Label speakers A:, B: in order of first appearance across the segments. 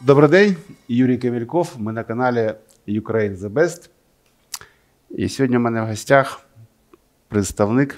A: Добрий день, Юрій Камільков, ми на каналі Ukraine the Best. І сьогодні в мене в гостях представник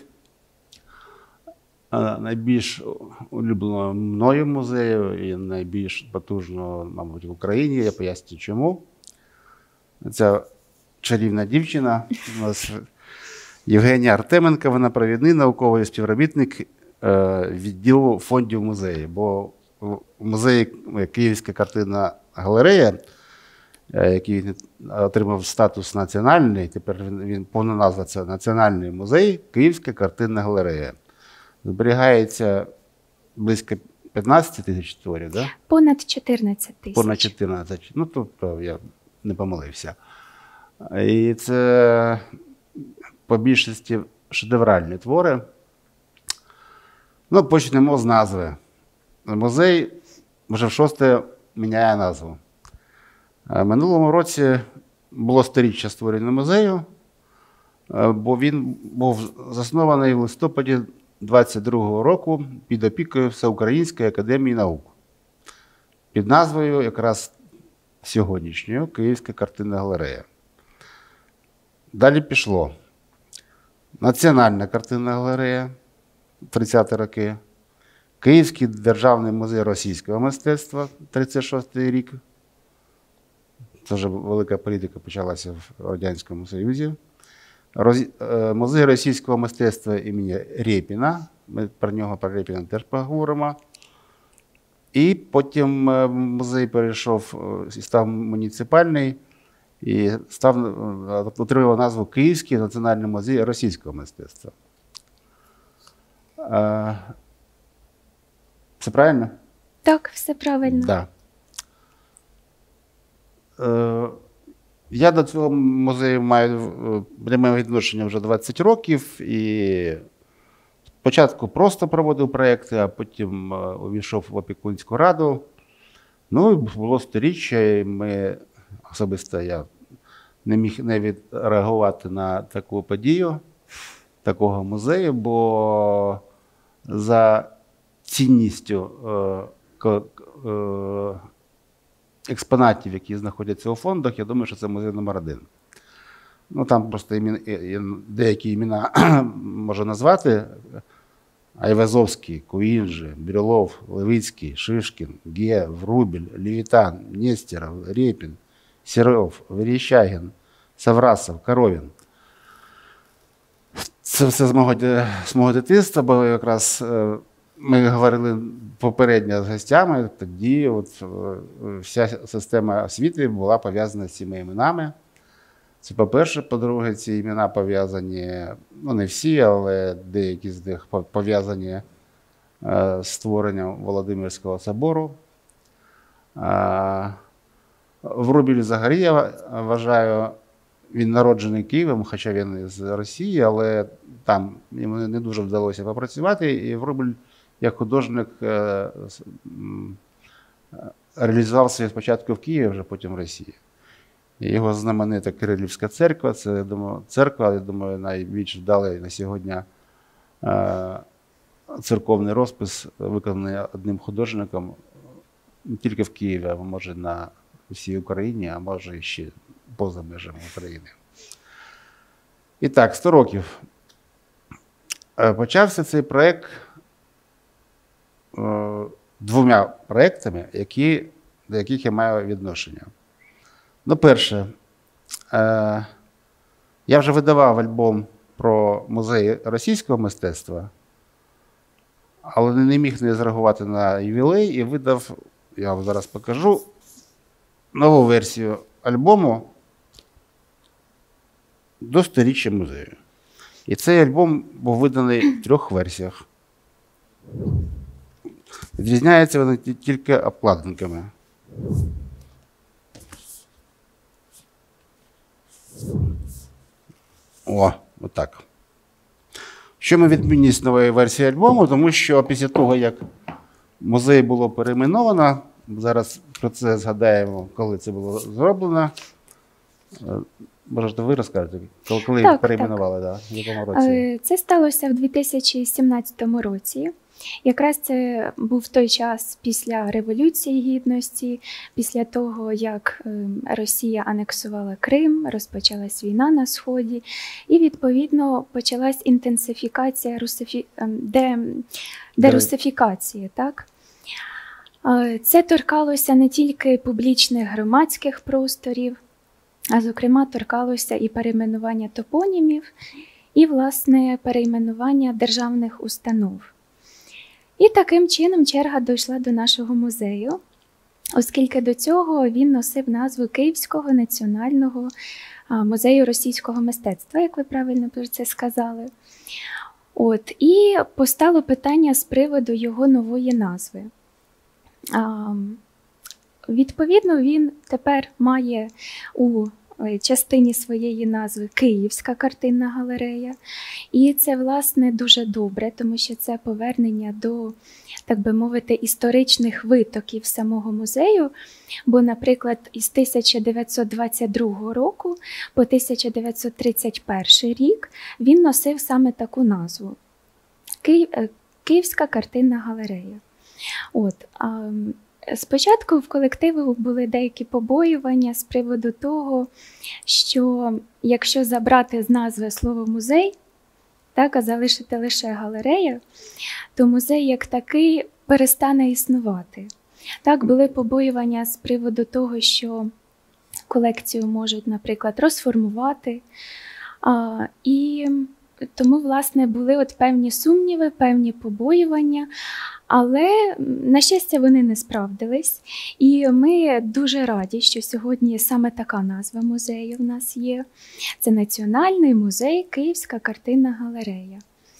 A: найбільш улюбленого мною музею і найбільш потужного, мабуть, в Україні. Я поясню чому. Ця чарівна дівчина у нас Євгенія Артеменко, вона провідний науковий співробітник відділу фондів музею. Бо в музеї Київська картинна галерея, який отримав статус національний, тепер він повна назва – це Національний музей Київська картинна галерея. Зберігається близько 15 тисяч творів, да?
B: Понад 14 тисяч.
A: Понад 14. Ну, тобто я не помилився. І це по більшості шедевральні твори. Ну, почнемо з назви. Музей вже в-шосте міняє назву. Минулому році було 100-річчя створення музею, бо він був заснований в листопаді 22-го року під опікою Всеукраїнської академії наук. Під назвою якраз сьогоднішньої Київська картинна галерея. Далі пішло Національна картинна галерея, 30-ті роки, Київський державний музей російського мистецтва, 36-й рік. Це вже велика політика почалася в Радянському Союзі. Музей російського мистецтва імені Рєпіна. Ми про нього, про Рєпіна, теж поговоримо. І потім музей перейшов і став муніципальний, і отримав назву Київський національний музей російського мистецтва. Все правильно?
B: Так, все правильно.
A: Да. Я до цього музею маю пряме відношення вже 20 років. І спочатку просто проводив проєкти, а потім увійшов в опікунську раду. Ну, і було 100-річчя, і ми, особисто я не міг не відреагувати на таку подію, такого музею, бо за цінністю експонатів, які знаходяться у фондах, я думаю, що це музей номер 1. Ну, там просто деякі імена можу назвати. Айвазовський, Куінджи, Брюлов, Левицький, Шишкін, Ге, Врубель, Левітан, Нестеров, Рєпін, Серов, Верещагін, Саврасов, Коровін. Це все з мого дитинства, бо якраз ми говорили попередньо з гостями, тоді от вся система освіти була пов'язана з цими іменами. Це по-перше. По-друге, ці імена пов'язані, ну не всі, але деякі з них пов'язані з створенням Володимирського собору. Врубель взагалі, я вважаю, він народжений Києвом, хоча він з Росії, але там йому не дуже вдалося попрацювати. І Врубель як художник реалізував себе спочатку в Києві, вже потім в Росії. І його знаменита Кирилівська церква, це, я думаю, церква, я думаю, найбільш вдалий на сьогодні церковний розпис, виконаний одним художником не тільки в Києві, а може на всій Україні, а може ще поза межами України. І так, 100 років. Почався цей проєкт двома проєктами, до яких я маю відношення. Ну, перше, я вже видавав альбом про музей російського мистецтва, але не міг не зреагувати на ювілей і видав, я вам зараз покажу, нову версію альбому до 100-річчя музею. І цей альбом був виданий в 3 версіях. Відрізняються вони тільки обкладинками. О, отак. Чому відмінність нової версії альбому? Тому що після того, як музей було перейменовано, зараз про це згадаємо, коли це було зроблено. Можете ви розкажете, коли їх перейменували, да? В якому році?
B: Це сталося в 2017 році. Якраз це був той час після Революції Гідності, після того, як Росія анексувала Крим, розпочалась війна на Сході, і, відповідно, почалась інтенсифікація дерусифікації. Так? Це торкалося не тільки публічних громадських просторів, а, зокрема, торкалося і перейменування топонімів, і, власне, перейменування державних установ. І таким чином черга дійшла до нашого музею, оскільки до цього він носив назву Київського національного музею російського мистецтва, як ви правильно про це сказали. І постало питання з приводу його нової назви. Відповідно, він тепер має у частині своєї назви Київська картинна галерея. І це, власне, дуже добре, тому що це повернення до, так би мовити, історичних витоків самого музею. Бо, наприклад, із 1922 року по 1931 рік він носив саме таку назву – Київська картинна галерея. Спочатку в колективу були деякі побоювання з приводу того, що якщо забрати з назви слово «музей», так, а залишити лише «галерея», то музей як такий перестане існувати. Так, були побоювання з приводу того, що колекцію можуть, наприклад, розформувати. І тому, власне, були певні сумніви, певні побоювання, але, на щастя, вони не справдились. І ми дуже раді, що сьогодні саме така назва музею в нас є. Це Національний музей Київська картинна галерея.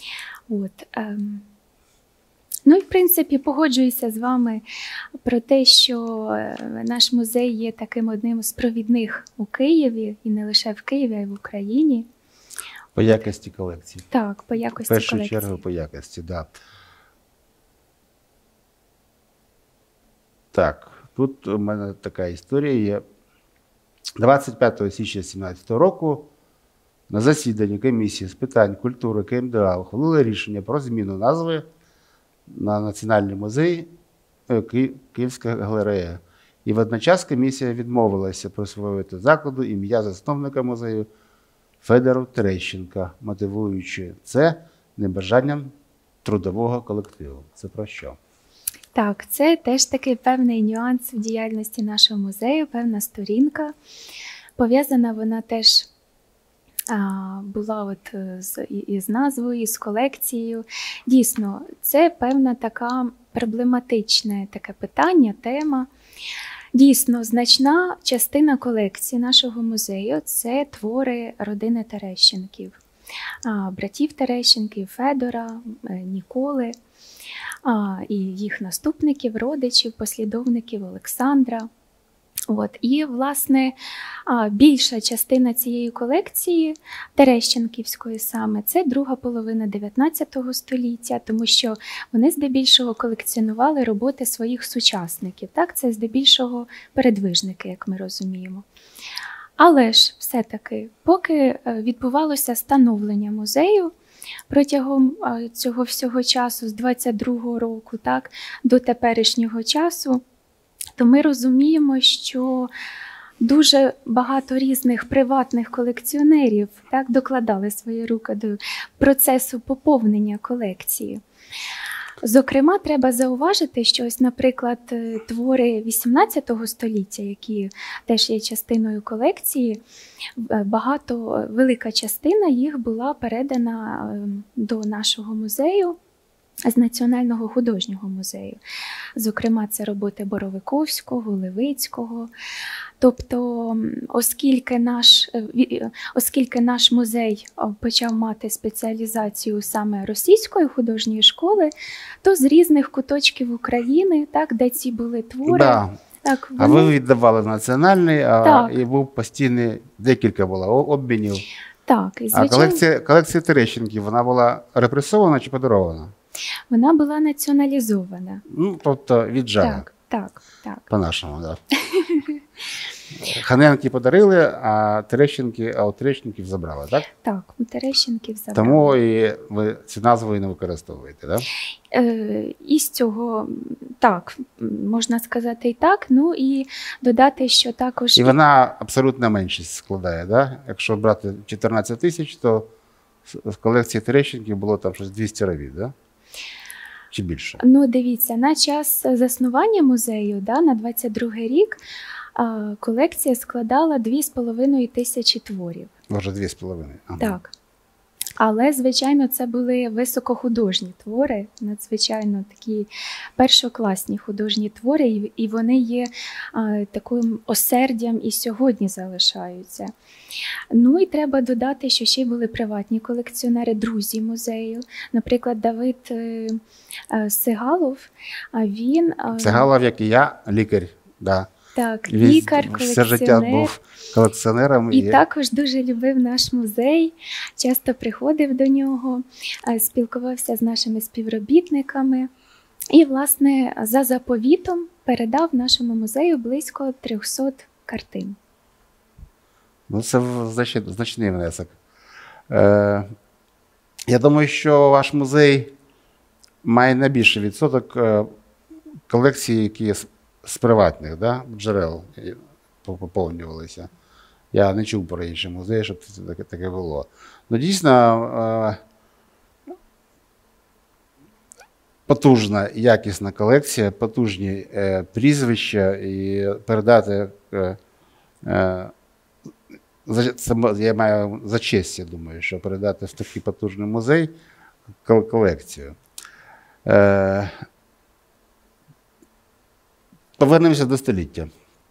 B: Ну і, в принципі, погоджуюся з вами про те, що наш музей є таким одним з провідних у Києві, і не лише в Києві, а й в Україні.
A: По якості колекції.
B: Так, по якості колекції.
A: В першу чергу по якості, так. Да. Так, тут у мене така історія є. 25 січня 2017 року на засіданні комісії з питань культури КМДА ухвалили рішення про зміну назви на Національний музей Київська галерея. І водночас комісія відмовилася присвоювати закладу ім'я засновника музею Федору Терещенка, мотивуючи це небажанням трудового колективу. Це про що?
B: Так, це теж такий певний нюанс в діяльності нашого музею, певна сторінка. Пов'язана вона теж була із назвою, із колекцією. Дійсно, це певна така проблематичне таке питання, тема. Дійсно, значна частина колекції нашого музею – це твори родини Терещенків. Братів Терещенків, Федора, Ніколи, і їх наступників, родичів, послідовників Олександра. І, власне, більша частина цієї колекції, Терещенківської саме, це друга половина 19 століття, тому що вони здебільшого колекціонували роботи своїх сучасників. Так? Це здебільшого передвижники, як ми розуміємо. Але ж все-таки, поки відбувалося становлення музею, протягом цього всього часу, з 22-го року, так, до теперішнього часу, то ми розуміємо, що дуже багато різних приватних колекціонерів так, докладали свої руки до процесу поповнення колекції. Зокрема, треба зауважити, що ось, наприклад, твори 18 століття, які теж є частиною колекції, велика частина їх була передана до нашого музею з Національного художнього музею. Зокрема, це роботи Боровиковського, Левицького. Тобто, оскільки наш музей почав мати спеціалізацію саме російської художньої школи, то з різних куточків України, так, де ці були твори.
A: Да.
B: Так,
A: А ви віддавали національний, і був постійний, декілька було обмінів.
B: Так, і звичайно.
A: А колекція Терещенків, вона була репресована чи подарована?
B: Вона була націоналізована.
A: Ну, тобто віджала.
B: Так.
A: По-нашому, так. Ханенки подарили, а у Терещенків забрали, так?
B: Так, у Терещенків забрали.
A: Тому і ви цю назву і не використовуєте, так?
B: І з цього, так, можна сказати і так. Ну і додати, що також...
A: І вона абсолютна меншість складає, так? Якщо брати 14 тисяч, то в колекції Терещенків було там щось 200 робіт, так? Чи більше?
B: Ну, дивіться, на час заснування музею, да, на 22-й рік, колекція складала 2,5 тисячі творів.
A: Може, 2,5. Ага.
B: Так. Але, звичайно, це були високохудожні твори, надзвичайно такі першокласні художні твори, і вони є таким осердям і сьогодні залишаються. Ну і треба додати, що ще й були приватні колекціонери, друзі музею. Наприклад, Давид Сигалов, він...
A: Сигалов, як і я, лікар, да.
B: Так, лікар, колекціонер.
A: Все життя був колекціонером.
B: І також дуже любив наш музей, часто приходив до нього, спілкувався з нашими співробітниками. І, власне, за заповітом передав нашому музею близько 300 картин.
A: Ну, це значний внесок. Я думаю, що ваш музей має найбільший відсоток колекції, які з приватних, да, джерел поповнювалися. Я не чув про інші музеї, щоб це таке було. Ну, дійсно, потужна, якісна колекція, потужні прізвища, і передати, я маю за честь, я думаю, що передати в такий потужний музей колекцію. Повернемося до століття.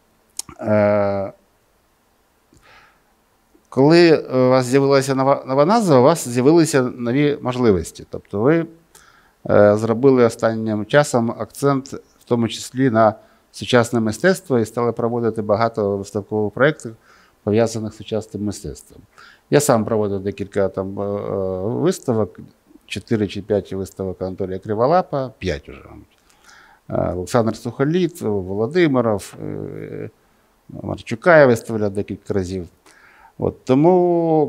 A: Коли у вас з'явилася нова назва, у вас з'явилися нові можливості. Тобто ви зробили останнім часом акцент, в тому числі на сучасне мистецтво, і стали проводити багато виставкових проєктів, пов'язаних з сучасним мистецтвом. Я сам проводив декілька там виставок, 4 чи 5 виставок Анатолія Криволапа, 5 вже, Олександр Сухоліт, Володимиров, Марчука я виставляв декілька разів. От, тому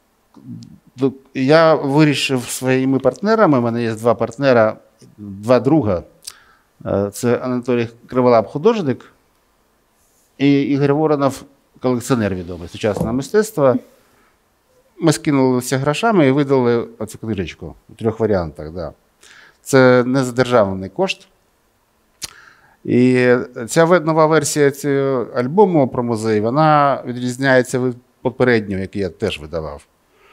A: я вирішив своїми партнерами, у мене є 2 партнера, 2 друга. Це Анатолій Криволап, художник, і Ігор Воронов, колекціонер відомий сучасного мистецтва. Ми скинулися грошами і видали оцю книжечку у 3 варіантах. Да. Це не за державний кошт. І ця нова версія цього альбому про музей, вона відрізняється від попереднього, який я теж видавав,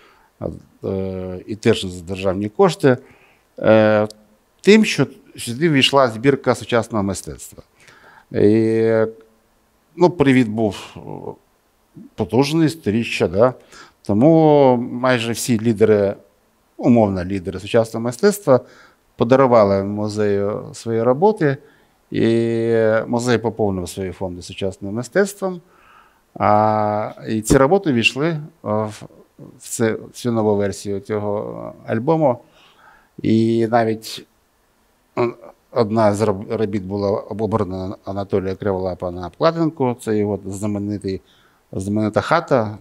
A: і теж за державні кошти, тим, що сюди ввійшла збірка сучасного мистецтва. І, ну, привід був потужний, 100-річчя, да? Тому майже всі лідери, умовно лідери сучасного мистецтва подарували музею свої роботи, і музей поповнив свої фонди сучасним мистецтвом. І ці роботи війшли в цю нову версію цього альбому. І навіть одна з робіт була обрана Анатолія Криволапа на обкладинку. Це його знаменита хата.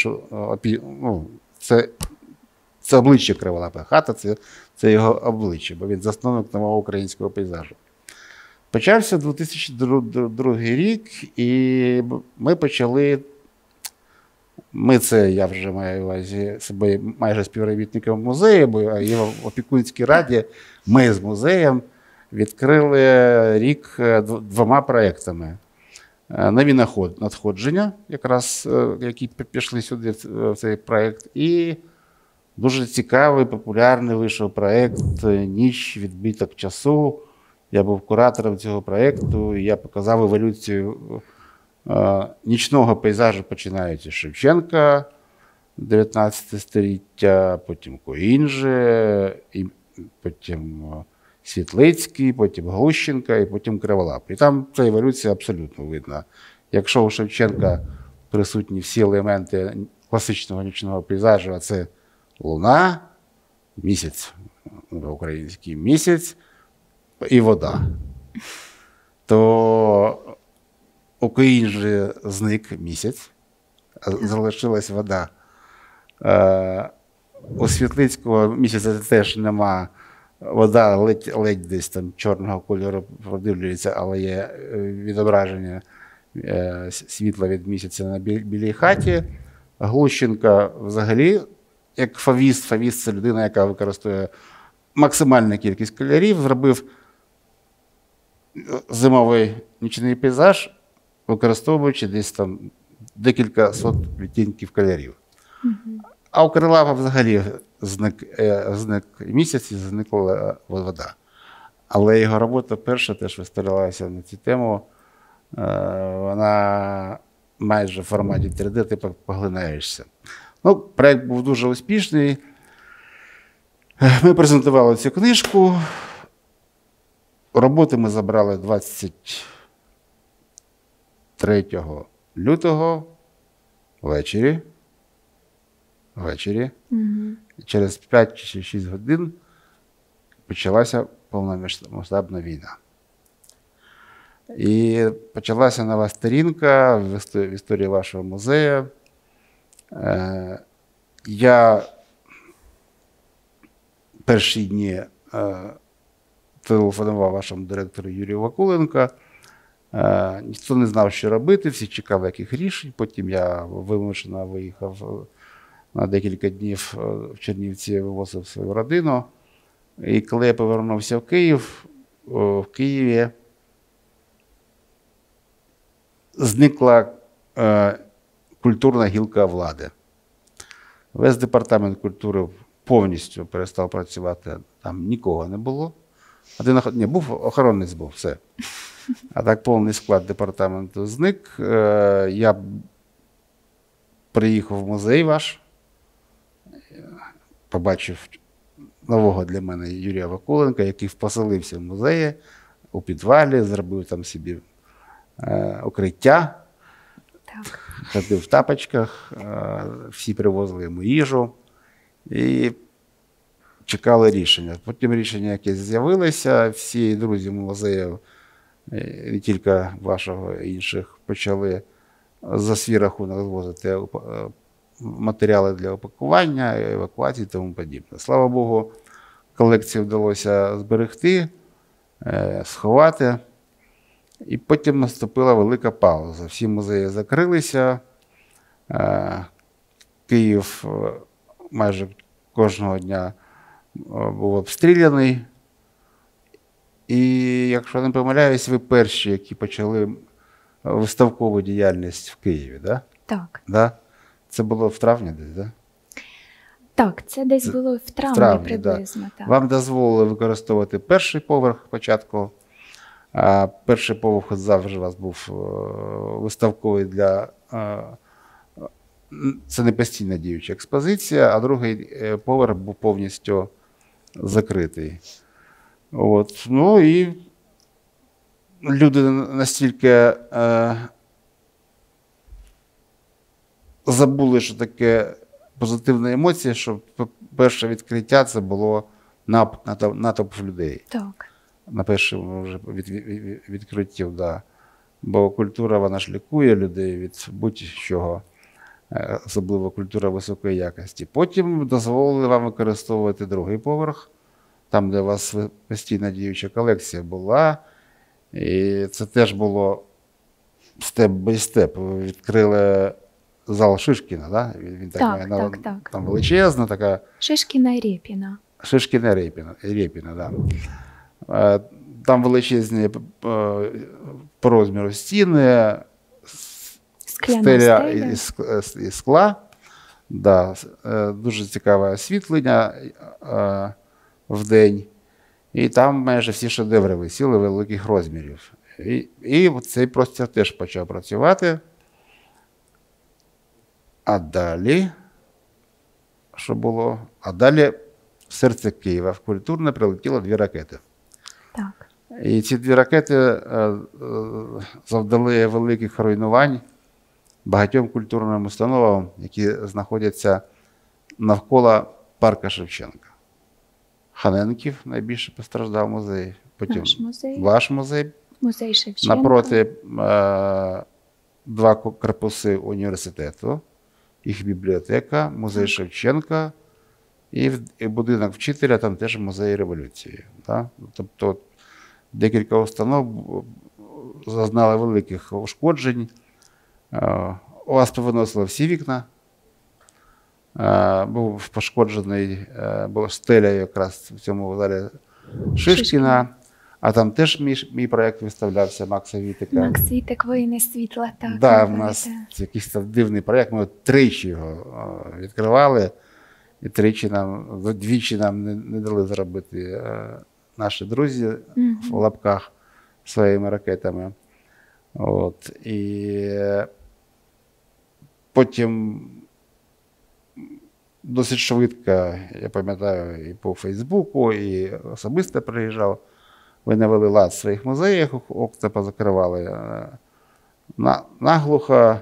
A: Це обличчя Криволапа. Хата це його обличчя, бо він засновник нового українського пейзажу. Почався 2002 рік, і ми почали, я вже маю на увазі себе майже співробітником музею, бо є в опікунській раді, ми з музеєм відкрили рік 2 проєктами. Нові надходження, якраз, які пішли сюди в цей проєкт, і дуже цікавий, популярний вийшов проєкт «Ніч. Відбиток часу». Я був куратором цього проєкту, і я показав еволюцію нічного пейзажу, починаючи з Шевченка, 19 століття, потім Коінже, і потім Світлицький, потім Глущенка і потім Криволап. І там ця еволюція абсолютно видна. Якщо у Шевченка присутні всі елементи класичного нічного пейзажу, а це луна, місяць, український місяць, і вода, то Київжі зник місяць, залишилась вода. У Світлицького місяця теж нема. Вода ледь десь там чорного кольору продивлюється, але є відображення світла від місяця на білій хаті. Глущенко взагалі, як фавіст, це людина, яка використовує максимальну кількість кольорів, зробив зимовий нічний пейзаж, використовуючи десь там декілька сот відтінків кольорів. А у Крилава взагалі зник місяць і зникла вода. Але його робота перша теж виставлялася на цю тему. Вона майже в форматі 3D, ти поглинаєшся. Ну, проєкт був дуже успішний. Ми презентували цю книжку. Роботи ми забрали 23 лютого ввечері. Через 5 чи 6 годин почалася повномасштабна війна. І почалася нова сторінка в історії вашого музею. Я перші дні телефонував вашому директору Юрію Вакуленко. Ніхто не знав, що робити, всі чекали яких рішень. Потім я вимушено виїхав на декілька днів в Чернівці, вивозив свою родину. І коли я повернувся в Києві зникла культурна гілка влади. Весь департамент культури повністю перестав працювати, там нікого не було. Був охоронець, був, все. А так повний склад департаменту зник. Я приїхав в музей ваш, побачив нового для мене Юрія Вакуленка, який поселився в музеї у підвалі, зробив там собі укриття,
B: Так.
A: ходив в тапочках, всі привозили йому їжу і чекали рішення. Потім рішення якесь з'явилося, всі друзі музею, не тільки вашого, інших, почали за свій рахунок звозити матеріали для опакування, евакуації і тому подібне. Слава Богу, колекцію вдалося зберегти, сховати. І потім наступила велика пауза. Всі музеї закрилися. Київ майже кожного дня був обстріляний. І, якщо не помиляюсь, ви перші, які почали виставкову діяльність в Києві, да?
B: Так.
A: Да? Це було в травні десь, да?
B: Так, це десь було в травні приблизно.
A: Да.
B: Так.
A: Вам дозволили використовувати перший поверх спочатку. А перший поверх завжди у вас був виставковий для... Це не постійна діюча експозиція, а другий поверх був повністю закритий. От. Ну і люди настільки забули, що таке позитивна емоція, що перше відкриття це було натовп людей.
B: Так.
A: На першому вже відкриттів, да. Бо культура, вона ж лікує людей від будь-чого, особливо культура високої якості. Потім дозволили вам використовувати другий поверх, там, де у вас постійна діюча колекція була. І це теж було степ-бай-степ. Ви відкрили зал Шишкіна, да? Він
B: Так.
A: Там величезна така.
B: Шишкіна і Рєпіна.
A: Шишкіна Рєпіна, да. Там величезні по розміру стіни, стеля із скла. Да. Дуже цікаве освітлення вдень. І там майже всі шедеври висіли великих розмірів. І цей простір теж почав працювати. А далі, що було? А далі в серце Києва в культурне прилетіло 2 ракети.
B: Так.
A: І ці 2 ракети завдали великих руйнувань багатьом культурним установам, які знаходяться навколо парка Шевченка. Ханенків найбільше постраждав музей, потім
B: Наш музей.
A: ваш музей.
B: Музей Шевченка.
A: Напроти 2 корпуси університету, їх бібліотека, музей Шевченка і будинок вчителя, там теж музей революції. Да? Тобто декілька установ зазнали великих ушкоджень. У вас повиносило всі вікна. Був пошкоджений, була стеля якраз в цьому залі Шишкіна, а там теж мій проєкт виставлявся, Макса Вітика.
B: Макс Вітик, «Воїни світла», так.
A: Да, у нас якийсь там дивний проєкт, ми тричі його відкривали, і двічі нам не дали зробити наші друзі в лапках своїми ракетами. От. І потім досить швидко, я пам'ятаю, і по Фейсбуку, і особисто приїжджав. Ви навели лад в своїх музеях, окна позакривали наглухо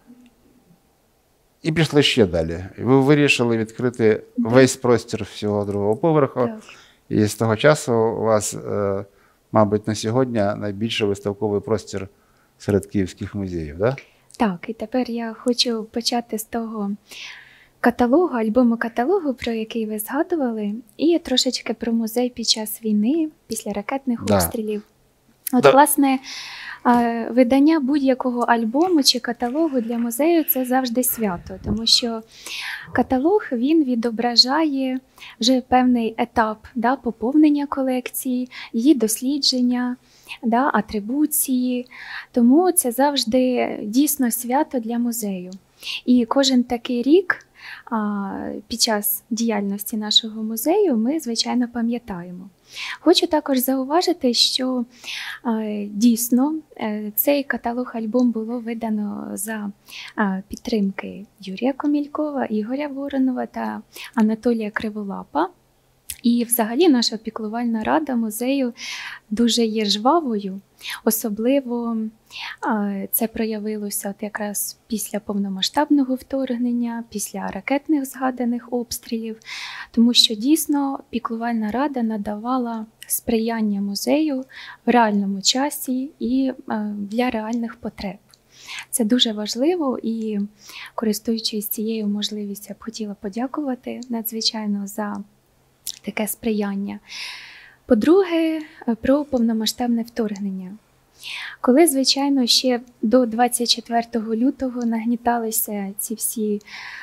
A: і пішли ще далі. Ви вирішили відкрити весь простір всього 2-го поверху.
B: Так.
A: І з того часу у вас, мабуть, на сьогодні найбільший виставковий простір серед київських музеїв, да?
B: Так, і тепер я хочу почати з того каталогу, альбому-каталогу, про який ви згадували, і трошечки про музей під час війни, після ракетних обстрілів. От, власне, видання будь-якого альбому чи каталогу для музею – це завжди свято, тому що каталог, він відображає вже певний етап поповнення колекції, її дослідження, атрибуції, тому це завжди дійсно свято для музею. І кожен такий рік під час діяльності нашого музею ми, звичайно, пам'ятаємо. Хочу також зауважити, що дійсно цей каталог-альбом було видано за підтримки Юрія Комількова, Ігоря Воронова та Анатолія Криволапа. І взагалі наша піклувальна рада музею дуже є жвавою. Особливо це проявилося якраз після повномасштабного вторгнення, після ракетних згаданих обстрілів, тому що дійсно піклувальна рада надавала сприяння музею в реальному часі і для реальних потреб. Це дуже важливо і, користуючись цією можливістю, я б хотіла подякувати надзвичайно за таке сприяння. По-друге, про повномасштабне вторгнення. Коли, звичайно, ще до 24 лютого нагніталися ці всі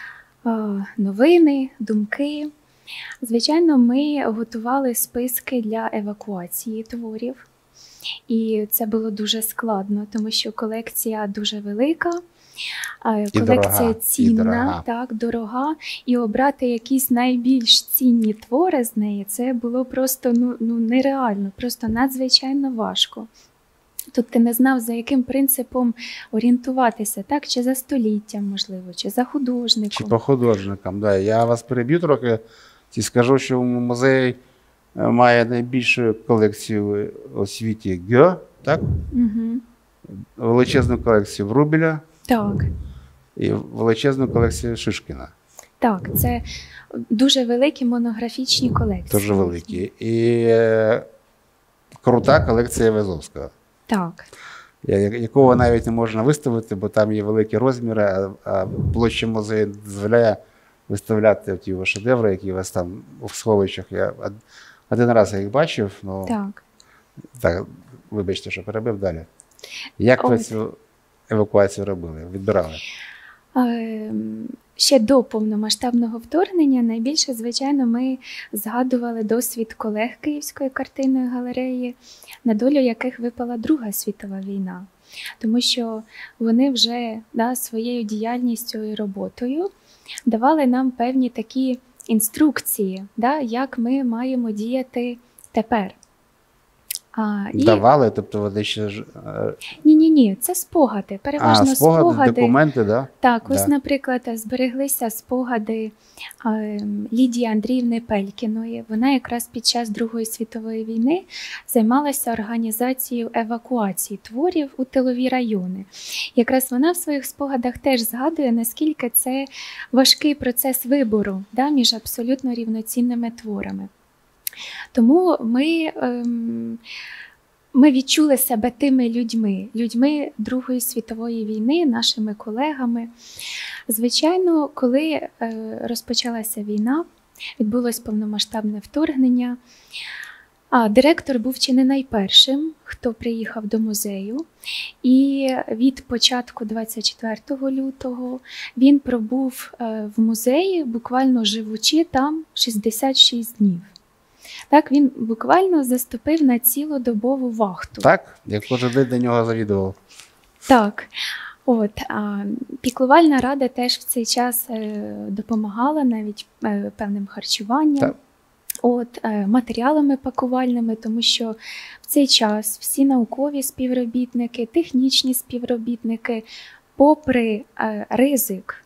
B: новини, думки, звичайно, ми готували списки для евакуації творів. І це було дуже складно, тому що колекція дуже велика, колекція цінна, дорога. І обрати якісь найбільш цінні твори з неї, це було просто нереально, просто надзвичайно важко. Тут ти не знав, за яким принципом орієнтуватися, так? Чи за століттям, можливо, чи за художником.
A: Чи по художникам, да. Я вас переб'ю трохи і скажу, що музей має найбільшу колекцію у світі Гьо, так?
B: Угу.
A: Величезну колекцію Врубеля.
B: Так.
A: І величезну колекцію Шишкіна.
B: Так, це дуже великі монографічні колекції.
A: Дуже великі. І крута колекція Вязовського.
B: Так.
A: Якого навіть не можна виставити, бо там є великі розміри, а площа музею дозволяє виставляти ті його шедеври, які у вас там у сховищах. Я один раз їх бачив. Так, вибачте, що перебив далі. Як ви цю евакуацію робили, відбирали?
B: Ще до повномасштабного вторгнення найбільше, звичайно, ми згадували досвід колег Київської картинної галереї, на долю яких випала Друга світова війна. Тому що вони вже своєю діяльністю і роботою давали нам певні такі інструкції, як ми маємо діяти тепер.
A: Давали? Тобто вони ще ж...
B: Ні, це спогади, переважно спогади.
A: Документи, да?
B: Так, ось, наприклад, збереглися спогади Лідії Андріївни Пелькіної. Вона якраз під час Другої світової війни займалася організацією евакуації творів у тилові райони. Якраз вона в своїх спогадах теж згадує, наскільки це важкий процес вибору між абсолютно рівноцінними творами. Тому ми відчули себе тими людьми Другої світової війни, нашими колегами. Звичайно, коли розпочалася війна, відбулось повномасштабне вторгнення, директор був чи не найпершим, хто приїхав до музею. І від початку 24 лютого він пробув в музеї, буквально живучи там 66 днів. Так, він буквально заступив на цілодобову вахту.
A: Так, як кожен день до нього завідував.
B: Так. Піклувальна рада теж в цей час допомагала навіть певним харчуванням. Так. Матеріалами пакувальними, тому що в цей час всі наукові співробітники, технічні співробітники, попри ризик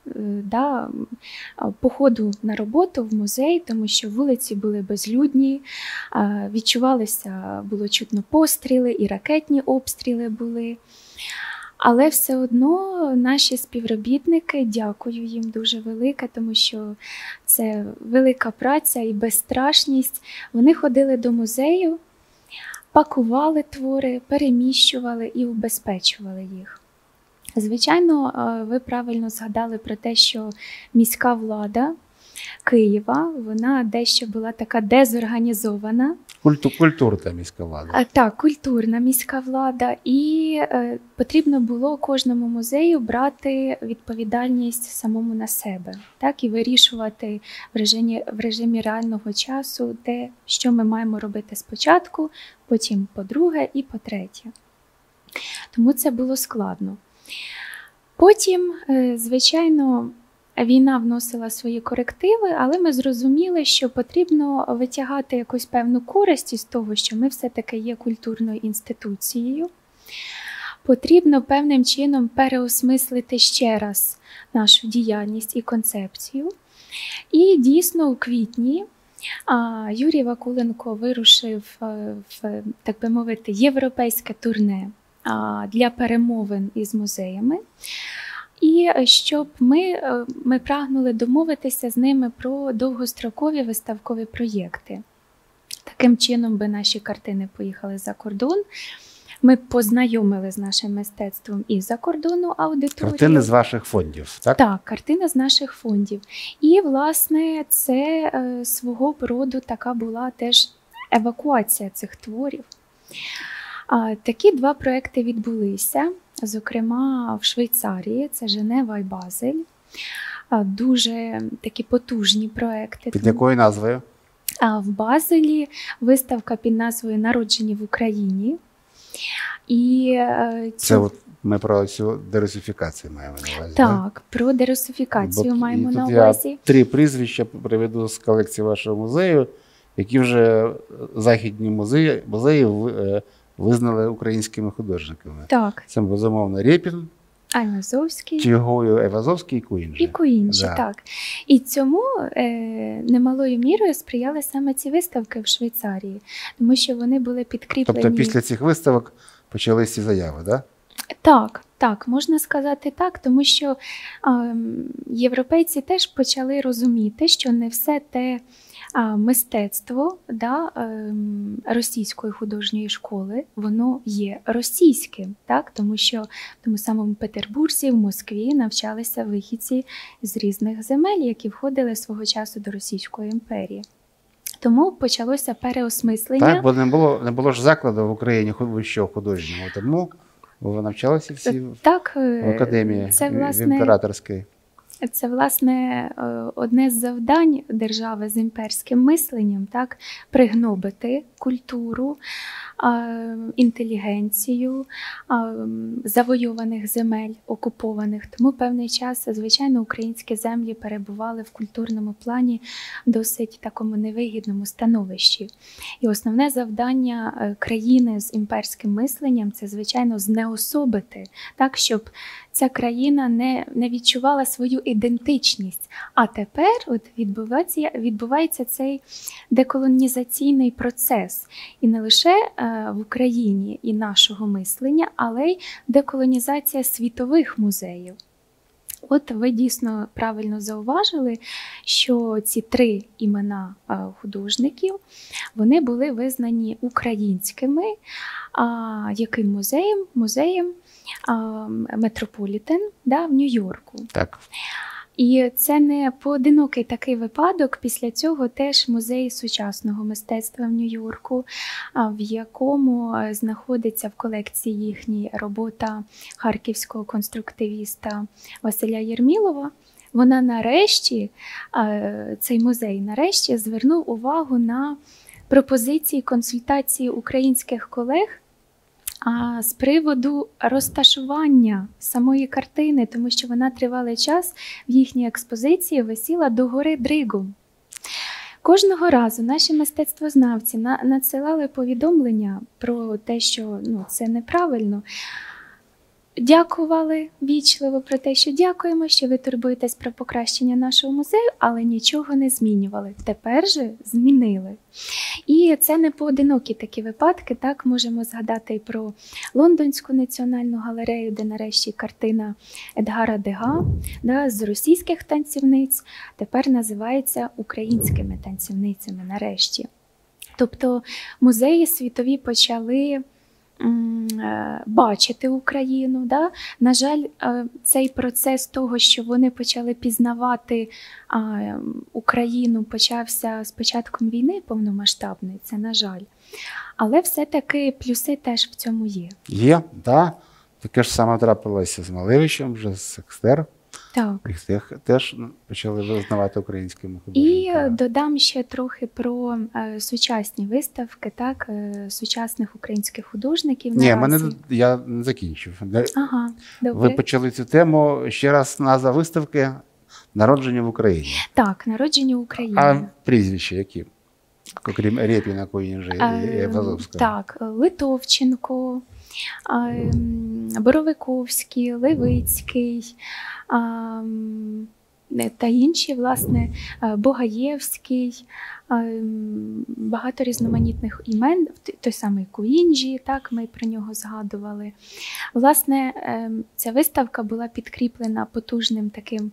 B: походу на роботу в музей, тому що вулиці були безлюдні, відчувалося, було чутно постріли, і ракетні обстріли були. Але все одно наші співробітники, дякую їм дуже велике, тому що це велика праця і безстрашність. Вони ходили до музею, пакували твори, переміщували і убезпечували їх. Звичайно, ви правильно згадали про те, що міська влада Києва, вона дещо була така дезорганізована.
A: Культурна міська влада.
B: Так, культурна міська влада. І потрібно було кожному музею брати відповідальність самому на себе. Так, і вирішувати в режимі реального часу те, що ми маємо робити спочатку, потім по-друге і по-третє. Тому це було складно. Потім, звичайно, війна вносила свої корективи, але ми зрозуміли, що потрібно витягати якусь певну користь із того, що ми все-таки є культурною інституцією. Потрібно певним чином переосмислити ще раз нашу діяльність і концепцію. І дійсно у квітні Юрій Вакуленко вирушив в, так би мовити, європейське турне для перемовин із музеями. І щоб ми прагнули домовитися з ними про довгострокові виставкові проєкти. Таким чином би наші картини поїхали за кордон. Ми познайомили з нашим мистецтвом і за кордону аудиторію.
A: Картини з ваших фондів, так?
B: Так, картини з наших фондів. І, власне, це свого роду така була теж евакуація цих творів. Такі два проекти відбулися, зокрема в Швейцарії, це Женева і Базель. Дуже такі потужні проекти.
A: Під якою назвою?
B: В Базелі виставка під назвою «Народжені в Україні». І
A: це от ми про цю дерусифікацію маємо на увазі.
B: Так, про дерусифікацію маємо на увазі.
A: Я 3 прізвища приведу з колекції вашого музею, які вже західні музеї визнали українськими художниками.
B: Так.
A: Це, безумовно, Рєпін, Айвазовський і Куінджи.
B: І Куінджи, да. Так. І цьому немалою мірою сприяли саме ці виставки в Швейцарії, тому що вони були підкріплені.
A: Тобто після цих виставок почалися ці заяви, так?
B: Так, можна сказати так, тому що європейці теж почали розуміти, що не все те мистецтво російської художньої школи, воно є російським, так? Тому що в тому самому Петербурзі, в Москві навчалися вихідці з різних земель, які входили свого часу до Російської імперії. Тому почалося переосмислення.
A: Так, бо не було ж закладу в Україні вищого художнього, тому ви навчалися всі в академії, в імператорській.
B: Це, власне, одне з завдань держави з імперським мисленням, так, пригнобити культуру, інтелігенцію завойованих земель, окупованих. Тому певний час, звичайно, українські землі перебували в культурному плані досить такому невигідному становищі. І основне завдання країни з імперським мисленням – це, звичайно, знеособити, так, щоб ця країна не відчувала свою ідентичність. А тепер от відбувається цей деколонізаційний процес. І не лише в Україні і нашого мислення, але й деколонізація світових музеїв. От ви дійсно правильно зауважили, що ці 3 імена художників, вони були визнані українськими, Яким музеєм? Музеєм Метрополітен, да, в Нью-Йорку.
A: Так.
B: І це не поодинокий такий випадок. Після цього теж музей сучасного мистецтва в Нью-Йорку, в якому знаходиться в колекції їхній робота харківського конструктивіста Василя Єрмілова. Вона нарешті, цей музей нарешті звернув увагу на пропозиції консультації українських колег з приводу розташування самої картини, тому що вона тривалий час в їхній експозиції висіла догори дригом. Кожного разу наші мистецтвознавці надсилали повідомлення про те, що це неправильно. Дякували вічливо про те, що дякуємо, що ви турбуєтесь про покращення нашого музею, але нічого не змінювали. Тепер же змінили. І це не поодинокі такі випадки. Так, можемо згадати і про Лондонську національну галерею, де нарешті картина Едгара Дега, з російських танцівниць тепер називається українськими танцівницями нарешті. Тобто музеї світові почали бачити Україну. Да? На жаль, цей процес того, що вони почали пізнавати Україну, почався з початком війни повномасштабної, це на жаль. Але все-таки плюси теж в цьому є.
A: Є, так. Таке ж саме трапилося з Малевичем, вже з Екстер.
B: Так.
A: Їх теж почали визнавати українськими
B: художниками. І додам ще трохи про сучасні виставки, так, сучасних українських художників.
A: Ні, я не закінчив.
B: Ага, добре.
A: Ви почали цю тему. Ще раз назва виставки «Народження в Україні».
B: Так, «Народження в Україні».
A: А прізвища які? Окрім Рєпіна, Куінджи і Вазовського.
B: Так, Литовченко, Боровиковський, Левицький, та інші, власне, Богаєвський, багато різноманітних імен, той самий Куінджі, так, ми про нього згадували. Власне, ця виставка була підкріплена потужним таким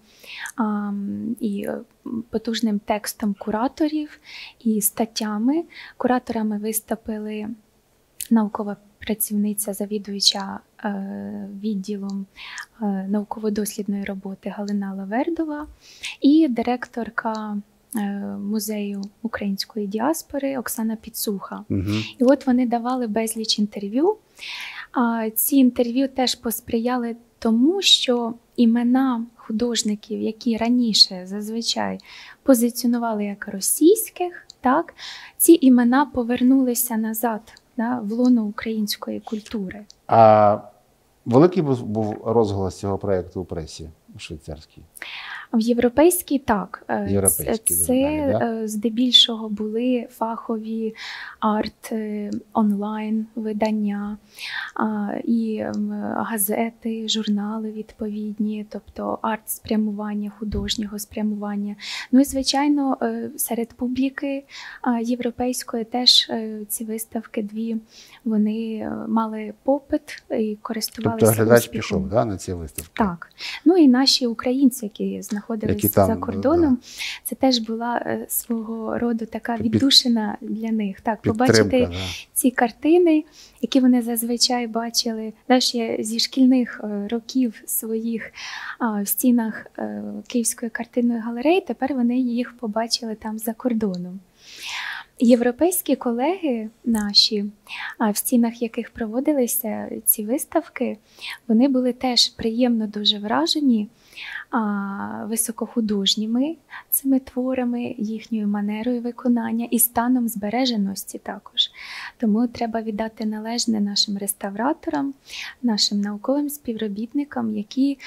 B: потужним текстом кураторів і статтями. Кураторами виступили наукова працівниця, завідуюча відділом науково-дослідної роботи Галина Лавердова і директорка музею української діаспори Оксана Підсуха.
A: Угу.
B: І от вони давали безліч інтерв'ю. Ці інтерв'ю теж посприяли тому, що імена художників, які раніше зазвичай позиціонували як російських, так, ці імена повернулися назад, в лоно української культури.
A: А великий був розголос цього проєкту у пресі швейцарській?
B: В європейській так.
A: Європейські
B: це здебільшого були фахові арт-онлайн видання, і газети, журнали відповідні, тобто арт-спрямування, художнього спрямування. Ну і, звичайно, серед публіки європейської теж ці виставки дві, вони мали попит і користувалися
A: успіхом. Тобто глядач
B: успіхом.
A: Пішов, на ці виставки?
B: Так. Ну і наші українці, які знаходилися за кордоном, це теж була свого роду така віддушина для них. Так, побачити ці картини, які вони зазвичай бачили ще зі шкільних років своїх в стінах Київської картинної галереї, тепер вони їх побачили там за кордоном. Європейські колеги наші, в стінах яких проводилися ці виставки, вони були теж приємно дуже вражені високохудожніми цими творами, їхньою манерою виконання і станом збереженості також. Тому треба віддати належне нашим реставраторам, нашим науковим співробітникам, які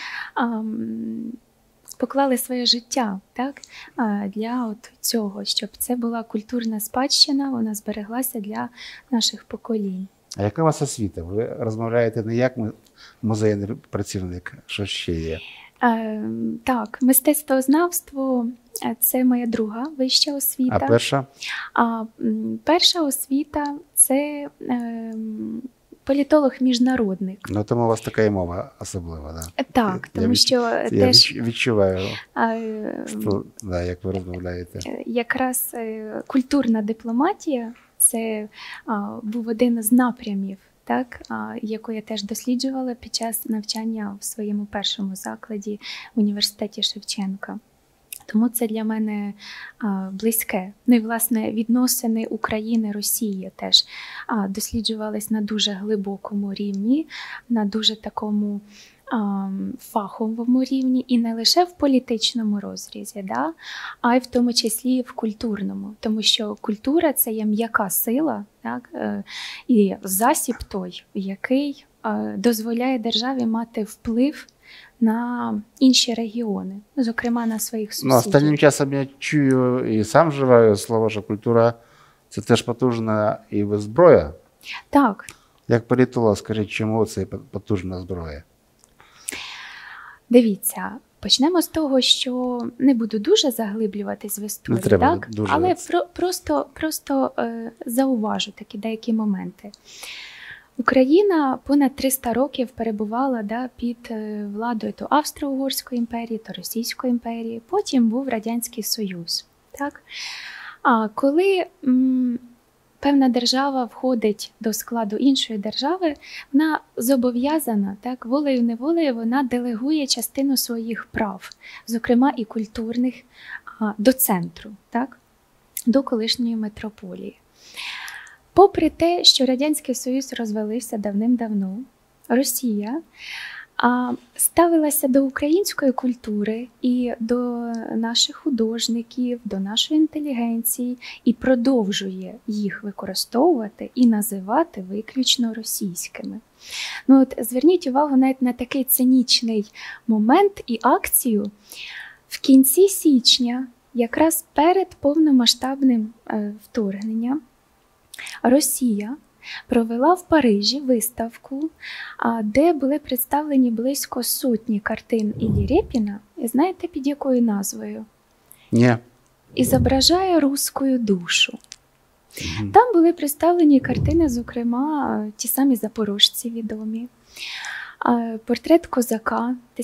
B: поклали своє життя, так, для цього, щоб це була культурна спадщина, вона збереглася для наших поколінь.
A: А яка у вас освіта? Ви розмовляєте не як музейний працівник, що ще є?
B: Так, мистецтвознавство – це моя друга вища освіта.
A: А перша?
B: Перша освіта – це політолог-міжнародник.
A: Ну, тому у вас така і мова особлива, да?
B: Так, тому що
A: теж... Я відчуваю, як ви розмовляєте.
B: Якраз культурна дипломатія – це був один з напрямів так, яку я теж досліджувала під час навчання в своєму першому закладі в університеті Шевченка. Тому це для мене близьке. Ну і, власне, відносини України-Росії теж досліджувались на дуже глибокому рівні, на дуже такому фаховому рівні, і не лише в політичному розрізі, да, а й в тому числі в культурному. Тому що культура – це є м'яка сила, так, і засіб той, який дозволяє державі мати вплив на інші регіони, зокрема на своїх сусідів.
A: Останнім часом я чую і сам вживаю слово, що культура – це теж потужна і зброя.
B: Так.
A: Як політолог, скажіть, чому це потужна зброя?
B: Дивіться, почнемо з того, що не буду дуже заглиблюватись в історію,
A: не треба,
B: так?
A: дуже.
B: Але просто зауважу такі деякі моменти. Україна понад 300 років перебувала під владою то Австро-Угорської імперії, то Російської імперії, потім був Радянський Союз. Так? А коли певна держава входить до складу іншої держави, вона зобов'язана, так, волею-неволею, вона делегує частину своїх прав, зокрема і культурних, до центру, так, до колишньої метрополії. Попри те, що Радянський Союз розвалився давним-давно, Росія ставилася до української культури і до наших художників, до нашої інтелігенції і продовжує їх використовувати і називати виключно російськими. Ну, от, зверніть увагу навіть на такий цинічний момент і акцію. В кінці січня, якраз перед повномасштабним вторгненням, Росія провела в Парижі виставку, де були представлені близько сотні картин Іллі Рєпіна. І знаєте, під якою назвою?
A: Ні.
B: «Ізображає русскую душу». Там були представлені картини, зокрема, ті самі запорожці відомі. Портрет козака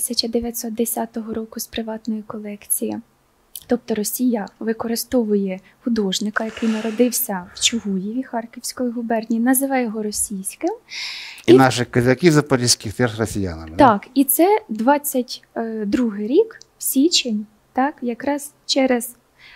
B: 1910 року з приватної колекції. Тобто Росія використовує художника, який народився в Чугуєві Харківської губернії, називає його російським.
A: І наші козаки запорізьких теж росіянами.
B: Так, і це 22-й рік, січень, так, якраз через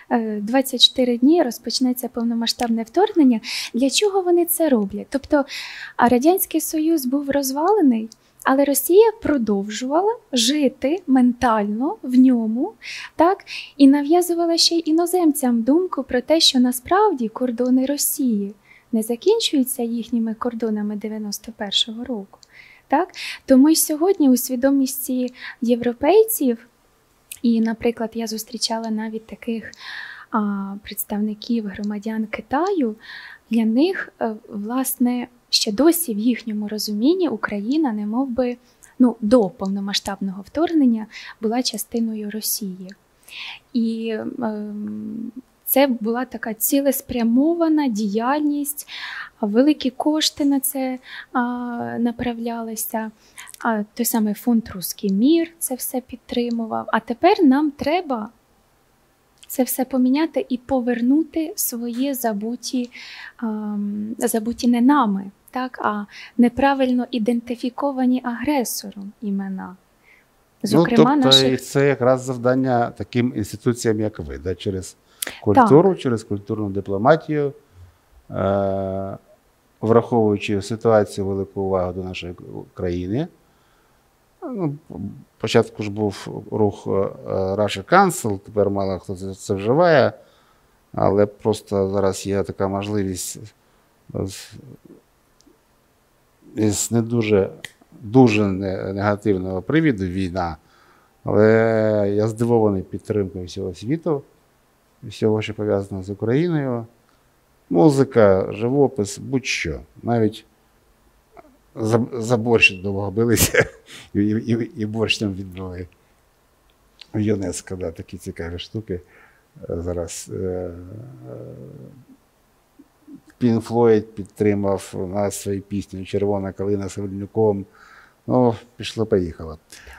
B: 24 дні розпочнеться повномасштабне вторгнення. Для чого вони це роблять? Тобто Радянський Союз був розвалений, але Росія продовжувала жити ментально в ньому, так, і нав'язувала ще й іноземцям думку про те, що насправді кордони Росії не закінчуються їхніми кордонами 91-го року. Так? Тому й сьогодні у свідомості європейців, і, наприклад, я зустрічала навіть таких представників громадян Китаю, для них, власне, ще досі в їхньому розумінні Україна, немовби, до повномасштабного вторгнення, була частиною Росії. І це була така цілеспрямована діяльність, великі кошти на це направлялися. Той самий фонд «Руський мір» це все підтримував. А тепер нам треба це все поміняти і повернути свої забуті не нами, так, а неправильно ідентифіковані агресором імена.
A: Зокрема, наших... це якраз завдання таким інституціям, як ви, да? Через культуру, так, через культурну дипломатію, враховуючи ситуацію, велику увагу до нашої країни. Спочатку ж був рух Russia Cancel, тепер мало хто це вживає, але просто зараз є така можливість з не дуже негативного привіду війна, але я здивований підтримкою всього світу, всього, що пов'язано з Україною. Музика, живопис, будь-що. Навіть за борщ довго билися і борщ там відбили в ЮНЕСКО, да, такі цікаві штуки. Зараз Pink Floyd підтримав нас своєю піснею «Червона калина з Гребнюком». Ну, пішло-поїхало.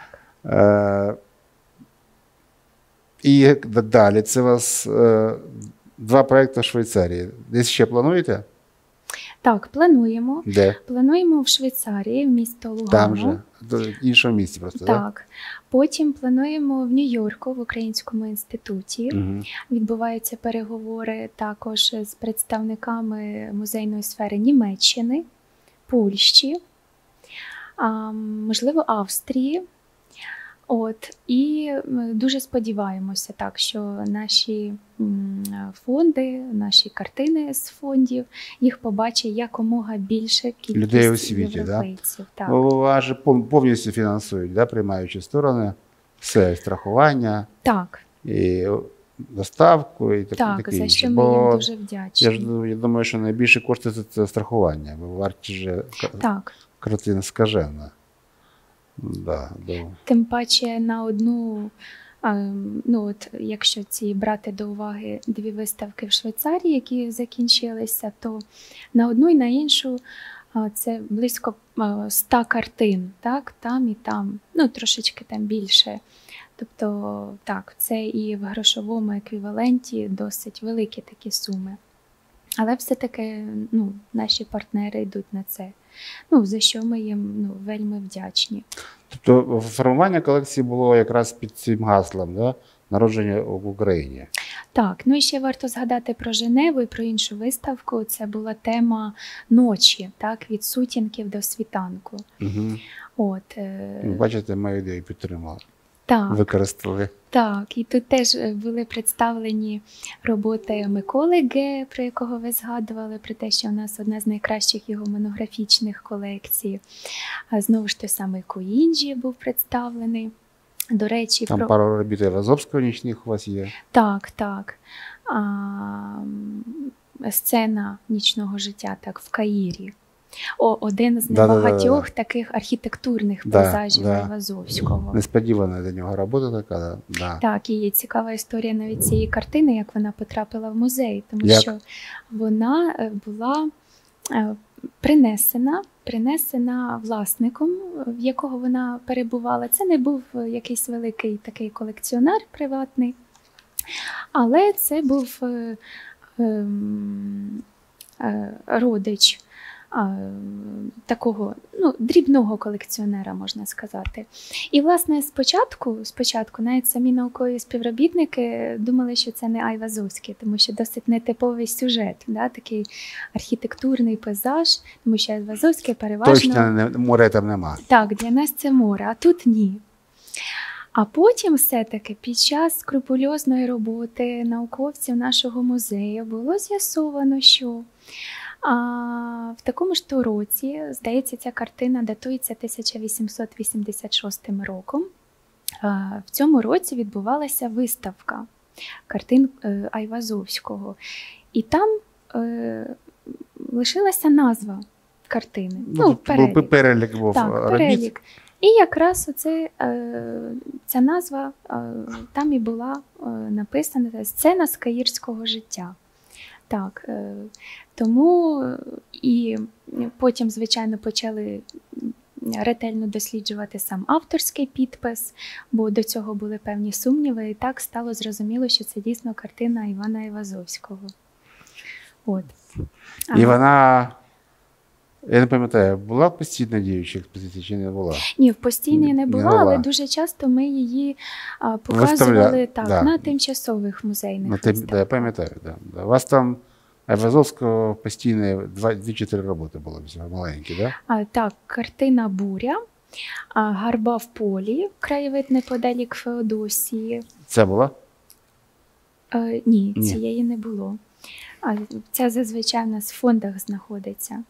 A: І далі це у вас 2 проекти в Швейцарії. Десь ще плануєте?
B: Так, плануємо.
A: Де?
B: Плануємо в Швейцарії, в місто Лугано.
A: Там же, в іншому місці просто, так?
B: Так. Потім плануємо в Нью-Йорку, в Українському інституті.
A: Угу.
B: Відбуваються переговори також з представниками музейної сфери Німеччини, Польщі, можливо, Австрії. І ми дуже сподіваємося, так, що наші фонди, наші картини з фондів, їх побачить якомога більше
A: Людей у
B: кількість
A: світі,
B: європейців. Так?
A: Вас же повністю фінансують, да, приймаючі сторони, все, страхування,
B: Так,
A: і доставку, і
B: так,
A: таке
B: за
A: інше.
B: що ми їм дуже вдячні.
A: Я думаю, що найбільше кошти це страхування, бо вартість же
B: Так.
A: картина скажена. Да.
B: Тим паче на одну, якщо брати до уваги 2 виставки в Швейцарії, які закінчилися, то на одну і на іншу це близько 100 картин, так, там і там, трошечки там більше. Тобто, так, це і в грошовому еквіваленті досить великі такі суми. Але все-таки наші партнери йдуть на це. За що ми їм вельми вдячні.
A: Тобто формування колекції було якраз під цим гаслом, да? Народження в Україні. Так,
B: і ще варто згадати про Женеву і про іншу виставку. Це була тема ночі, так, від сутінків до світанку.
A: Угу. Бачите, мою ідею підтримали.
B: Так.
A: Використали.
B: Так, і тут теж були представлені роботи Миколи Ге, про якого ви згадували, про те, що у нас одна з найкращих його монографічних колекцій. Знову ж той самий Куінджі був представлений. До речі,
A: там пару робіт Айвазовського нічних у вас є.
B: Так. Сцена нічного життя, так, в Каїрі. Один з небагатьох таких архітектурних пейзажів Айвазовського.
A: Несподівана для нього робота така. Да.
B: Так, і є цікава історія навіть цієї картини, як вона потрапила в музей, тому що вона була принесена власником, в якого вона перебувала. Це не був якийсь великий такий колекціонер приватний, але це був родич такого дрібного колекціонера, можна сказати. І, власне, спочатку навіть самі наукові співробітники думали, що це не Айвазовський, тому що досить нетиповий сюжет, да, такий архітектурний пейзаж, тому що Айвазовський переважно...
A: Точно море там нема.
B: Так, для нас це море, а тут ні. А потім все-таки під час скрупульозної роботи науковців нашого музею було з'ясовано, що в такому ж то році, здається, ця картина датується 1886 роком. В цьому році відбувалася виставка картин Айвазовського. І там лишилася назва картини.
A: Перелік був.
B: Так, перелік. І якраз ця назва там і була написана «Сцена з каїрського життя». Так, тому і потім, звичайно, почали ретельно досліджувати сам авторський підпис, бо до цього були певні сумніви, і так стало зрозуміло, що це дійсно картина Івана Айвазовського.
A: І вона, я не пам'ятаю, була в постійній діючій експозиції чи не була?
B: Ні, в постійній не була, але дуже часто ми її показували на тимчасових музейних виставках.
A: Я пам'ятаю, да. У вас там Айвазовського постійно 2 чи 3 роботи було, маленькі, да?
B: Так, картина «Буря», «Гарба в полі», краєвид неподалік Феодосії.
A: Це була?
B: Ні, цієї не було. Ця зазвичай в нас в фондах знаходиться.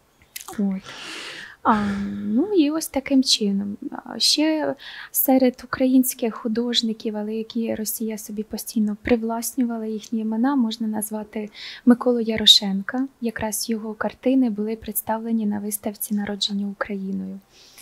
B: І ось таким чином. Ще серед українських художників, але які Росія собі постійно привласнювала їхні імена, можна назвати Миколу Ярошенка. Якраз його картини були представлені на виставці «Народження Україною»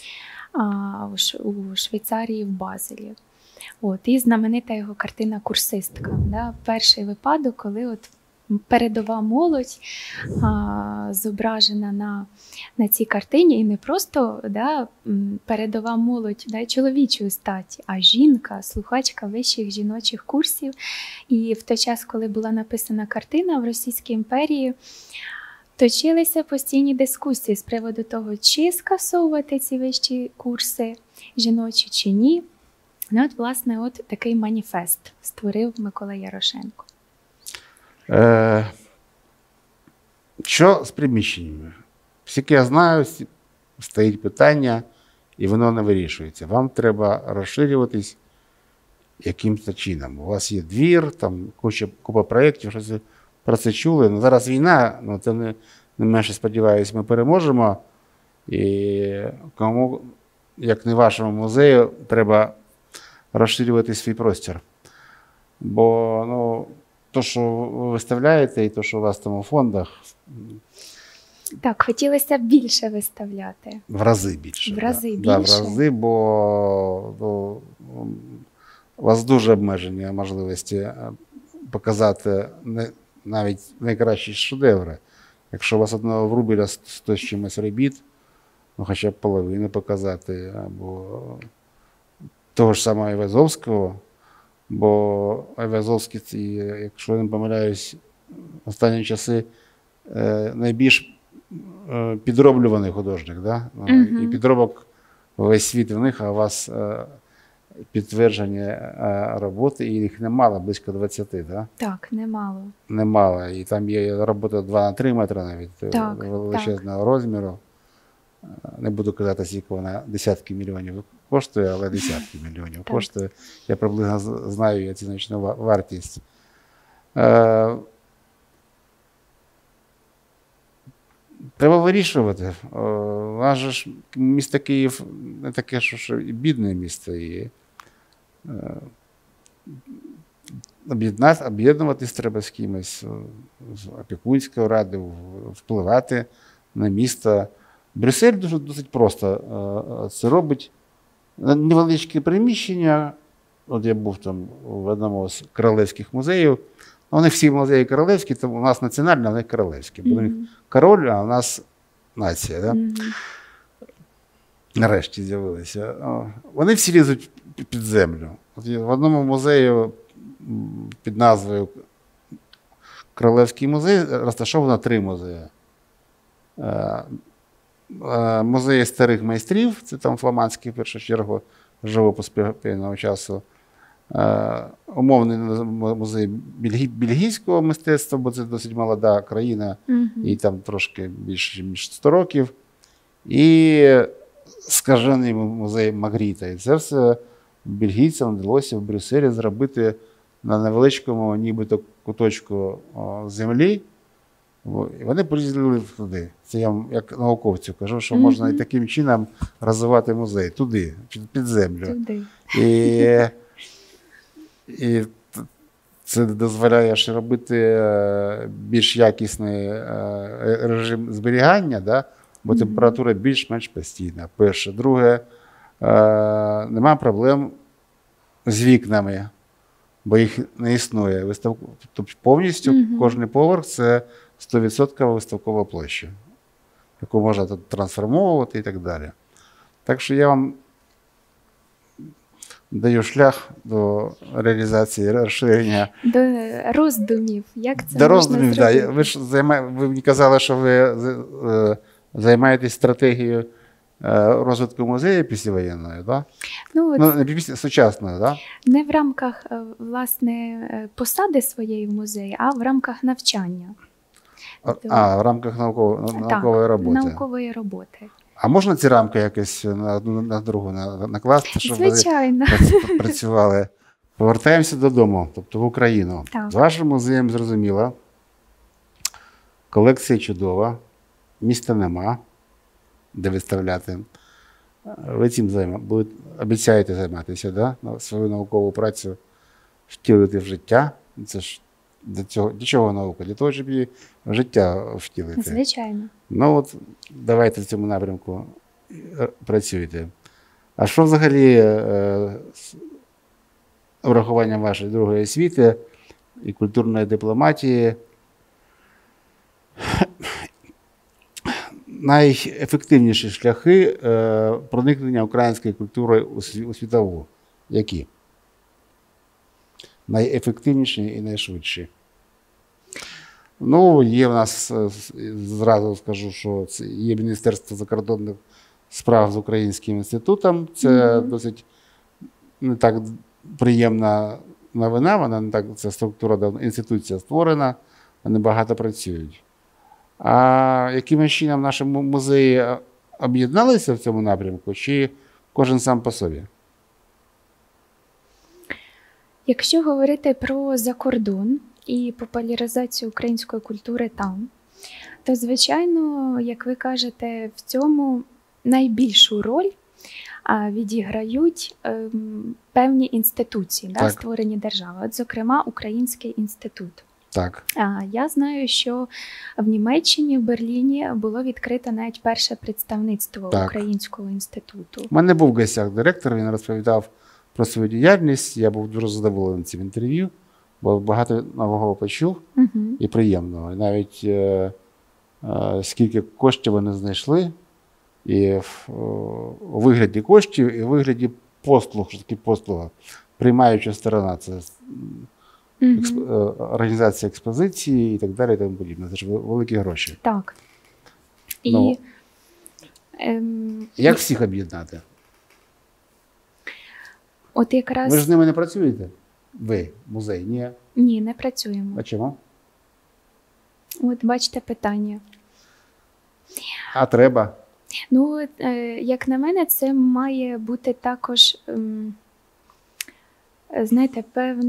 B: у Швейцарії в Базелі. І знаменита його картина «Курсистка». Перший випадок, коли передова молодь зображена на цій картині, і не просто передова молодь чоловічої статі, а жінка, слухачка вищих жіночих курсів. І в той час, коли була написана картина в Російській імперії, точилися постійні дискусії з приводу того, чи скасовувати ці вищі курси жіночі, чи ні. Ну, от, власне, от такий маніфест створив Микола Ярошенко.
A: Що з приміщеннями? Скільки я знаю, стоїть питання, і воно не вирішується. Вам треба розширюватись якимось чином. У вас є двір, там купа проєктів, щось про це чули. Ну, зараз війна, ну, це не менше, сподіваюся, ми переможемо. І кому, як не вашому музею, треба розширювати свій простір. Бо, ну, то, що ви виставляєте, і то, що у вас там у фондах,
B: так, хотілося б більше виставляти.
A: в рази більше.
B: В рази більше?
A: Да, в рази, бо ну, у вас дуже обмежені можливості показати навіть найкращі шедеври. Якщо у вас одного Врубеля 100 з чимось робіт, ну хоча б половину показати, або того ж самого Айвазовського, бо Айвазовський, якщо я не помиляюсь, останні часи найбільш підроблюваний художник, да? І підробок весь світ в них, а у вас підтверджені роботи, і їх немало, близько 20, да?
B: Так, немало.
A: Немало. І там є робота 2х3 метри навіть,
B: так,
A: величезного
B: так.
A: розміру. Не буду казати, скільки вона десятки мільйонів коштує, але десятки мільйонів коштує. Я приблизно знаю оціночну вартість. Треба вирішувати. У нас же ж місто Київ не таке, що і бідне місто. І об'єднуватись треба з кимось, з опікунською радою, впливати на місто. Брюссель досить просто це робить. Невеличкі приміщення, от я був там в одному з королевських музеїв, вони всі музеї королевські, тому у нас національні, а у них королевські. Бо у них король, а у нас нація. Да? Нарешті з'явилися. Вони всі лізуть під землю. От в одному музеї під назвою Королевський музей розташовано 3 музеї. Музей старих майстрів, це там фламандський, в першу чергу, живопис певного часу. Умовний музей бельгійського мистецтва, бо це досить молода країна, і там трошки більше, ніж 100 років. І скажений музей Магріта. І це все бельгійцям вдалося в Брюсселі зробити на невеличкому нібито куточку землі. І вони поділили туди. Це я як науковцю кажу, що можна і таким чином розвивати музей. Туди, під землю.
B: Туди.
A: І це дозволяє ще робити більш якісний режим зберігання, да? Бо температура більш-менш постійна. Перше. Друге, нема проблем з вікнами, бо їх не існує. Тобто повністю кожен поверх – це 100% виставкова площа, яку можна тут трансформовувати і так далі. Так що я вам даю шлях до реалізації, розширення.
B: До роздумів. Як це
A: до
B: можна
A: роздумів,
B: зробити?
A: Да. Ви мені казали, що ви займаєтесь стратегією розвитку музею післявоєнної, да? Не сучасної, да?
B: Не в рамках, власне, посади своєї в музеї, а в рамках навчання.
A: В рамках наукової роботи.
B: Наукової роботи.
A: А можна ці рамки якось на другу накласти, щоб
B: Звичайно.
A: ви працювали? Повертаємося додому, тобто в Україну.
B: Так.
A: З вашим музеєм зрозуміло. Колекція чудова, міста нема, де виставляти. Ви цим обіцяєте займатися, да? Свою наукову працю втілити в життя. Це ж для чого наука? Для того, щоб її в життя втілити.
B: Звичайно.
A: Ну от, давайте в цьому напрямку працюйте. А що взагалі з врахуванням вашої другої освіти і культурної дипломатії найефективніші шляхи проникнення української культури у світову? Які? Найефективніші і найшвидші. Ну, є в нас, зразу скажу, що це є Міністерство закордонних справ з Українським інститутом. Це досить не так приємна новина, вона не так, ця структура, інституція створена, вони багато працюють. А яким чином наші музеї об'єдналися в цьому напрямку, чи кожен сам по собі?
B: Якщо говорити про закордон і популяризацію української культури там, то, звичайно, як ви кажете, в цьому найбільшу роль відіграють певні інституції, да, створені державою, от, зокрема, Український інститут.
A: Так.
B: Я знаю, що в Німеччині, в Берліні було відкрито навіть перше представництво Українського інституту.
A: У мене був в гостях директор, він розповідав про свою діяльність, я був дуже задоволений цим інтерв'ю, бо багато нового почув і приємного. І навіть скільки коштів вони знайшли, і у вигляді коштів, і у вигляді послуг, що таке послуга, приймаюча сторона, це організація експозиції і так далі, і тому подібне. Це ж великі гроші.
B: Так.
A: Ну, як всіх об'єднати?
B: От якраз...
A: Ви ж з ними не працюєте? Ви, музей, ні?
B: Ні, не працюємо.
A: А чому?
B: От бачите питання.
A: А треба?
B: Ну, як на мене, це має бути також, знаєте,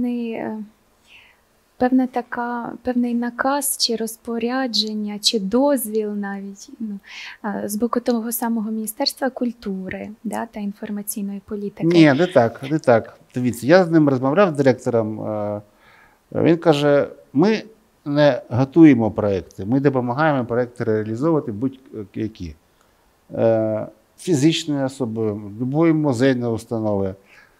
B: певний наказ, чи розпорядження, чи дозвіл навіть з боку того самого Міністерства культури, да, та інформаційної політики.
A: Ні, не так. Дивіться, я з ним розмовляв з директором, він каже, ми не готуємо проекти, ми допомагаємо проекти реалізовувати будь-які. Фізичні особи, будь-якої музейної установи.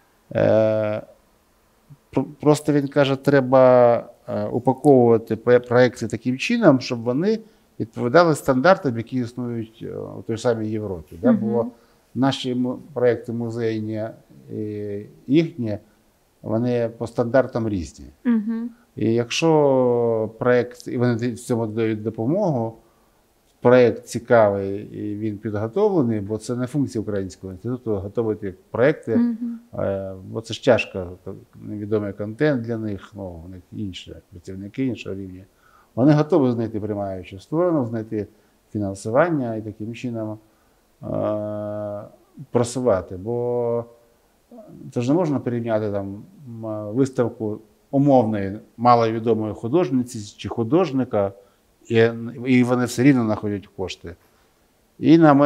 A: Просто він каже, треба упаковувати проекти таким чином, щоб вони відповідали стандартам, які існують у той самій Європі. Да? Бо наші проекти музейні і їхні, вони по стандартам різні. І якщо проект, і вони в цьому дають допомогу, проєкт цікавий і він підготовлений, бо це не функція Українського інституту готувати проєкти, бо це ж тяжко, невідомий контент для них, ну, у них інші працівники іншого рівня. Вони готові знайти приймаючу сторону, знайти фінансування і таким чином просувати. Бо це ж не можна порівняти там виставку умовної, маловідомої художниці чи художника, і вони все рівно знаходять кошти. І на